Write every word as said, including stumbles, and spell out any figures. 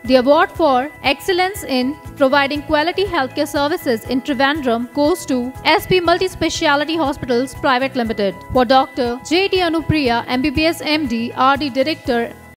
The award for excellence in providing quality healthcare services in Trivandrum goes to S P Multi Speciality Hospitals Private Limited for Doctor J D Priya, M B B S M D, R D Director